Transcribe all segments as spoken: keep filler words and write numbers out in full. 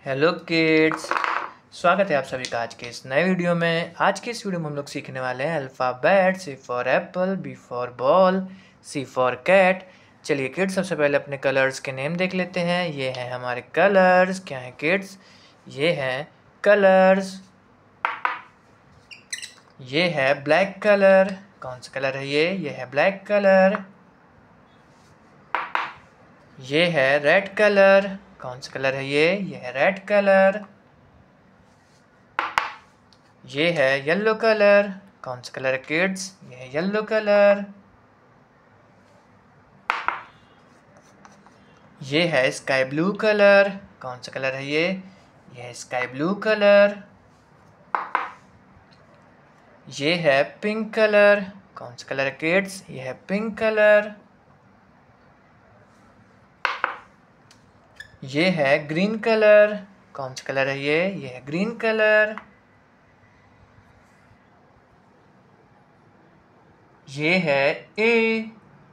Hello kids. स्वागत है आप सभी का आज के इस नए वीडियो में। आज के इस वीडियो में हम लोग सीखने वाले हैं alphabet. C for apple, B for ball, C for cat. चलिए किड्स, सबसे पहले अपने कलर्स के नेम देख लेते हैं। ये हैं हमारे कलर्स। क्या हैं किड्स? ये हैं कलर्स। ये है ब्लैक कलर। कौन सा कलर है ये? ये है ब्लैक कलर। ये है रेड कलर। कौन सा कलर है ये? ये है रेड कलर। ये है येलो कलर। कौन सा कलर है किड्स? ये है येलो कलर। ये है स्काई ब्लू कलर। कौन सा कलर है ये? ये है स्काई ब्लू कलर। ये है पिंक कलर। कौन सा कलर है किड्स? ये है पिंक कलर। ये है ग्रीन कलर। कौन सा कलर है ये? ये है ग्रीन कलर। ये है A.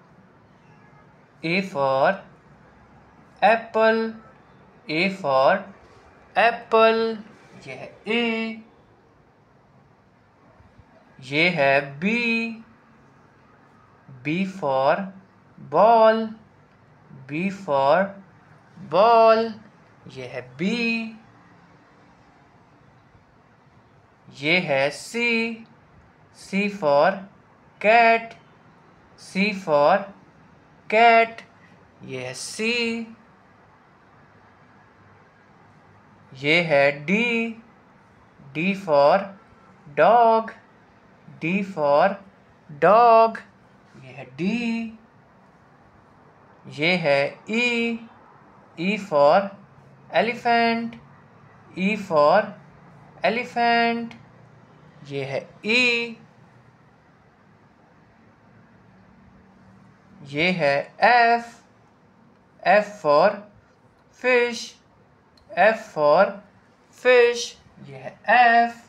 A for apple. A for apple. ये है ए। ये है B. B for ball. B for ball. ये है बी। ये है C. C for cat. C for cat. ये है सी। ये है D. D for dog. D for dog. ये है डी। ये है E. E for elephant. E for elephant. ये है ई। ये है F. F for fish. F for fish. ये है एफ।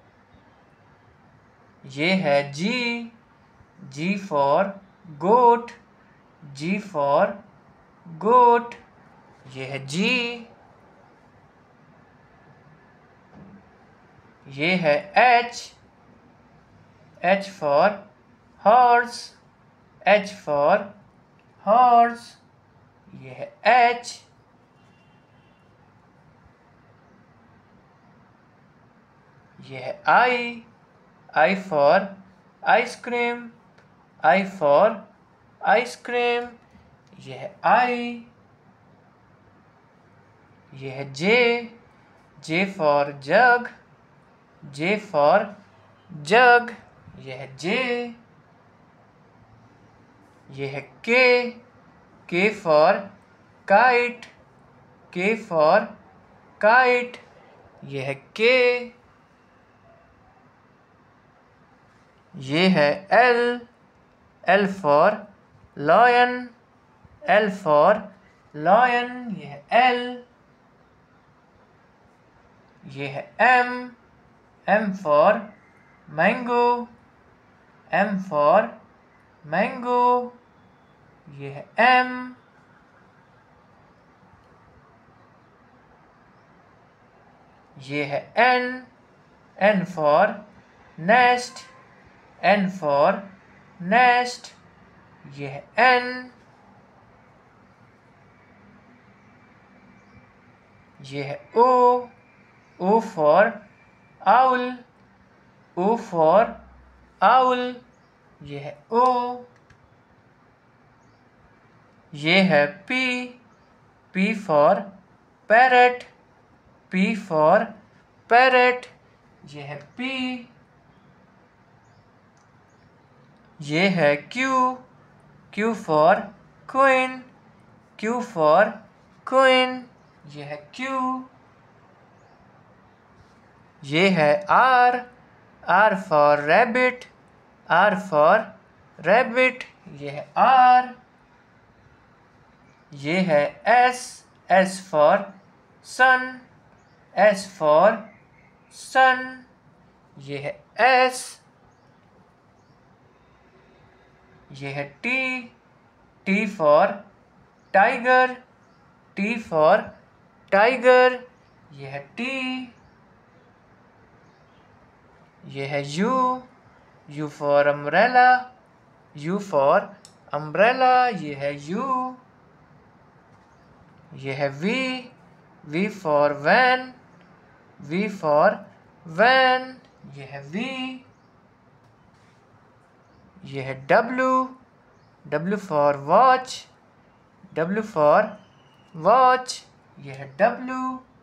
ये है जी। जी फॉर गोट। जी फॉर गोट। ये है जी। ये है H. H for horse. H for horse. ये है एच। ये है I. I for ice cream. I for ice cream. ये है आई। ये है जे। J for jug. J for jug. ये है जे। ये है K. K for kite. K for kite. ये है के। ये है L. L for lion. L for lion. ये है एल। ये है M. M for mango. M for mango. ये है एम। ये है N. N for nest. N for nest. ये है एन। ये है O. O for owl. O for owl. ये है ओ। ये है P. P for parrot. P for parrot. ये है पी। ये है Q. Q for queen. Q for queen. ये है क्यू। ये है R. R for rabbit. R for rabbit. ये है आर। ये है S. S for sun. S for sun. ये है एस। ये है T. T for tiger. T for tiger. ये है T, ये है U, U for umbrella, U for umbrella, ये है U, ये है V, V for van, V for van, ये है V, ये है W, W for watch, W for watch, ये है W,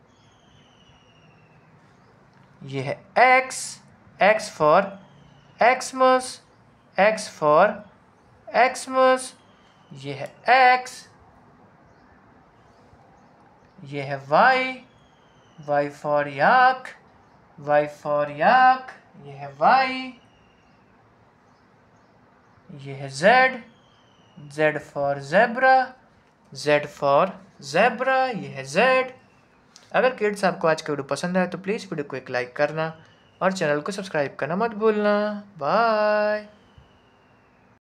ये है X, X for Xmas, X for Xmas, ये है X, ये है Y, Y for yak, Y for yak, ये है Y, ये है Z, Z for zebra, Z for zebra, ये है Z। अगर किड्स आपको आज का वीडियो पसंद आए तो प्लीज़ वीडियो को एक लाइक करना और चैनल को सब्सक्राइब करना मत भूलना। बाय।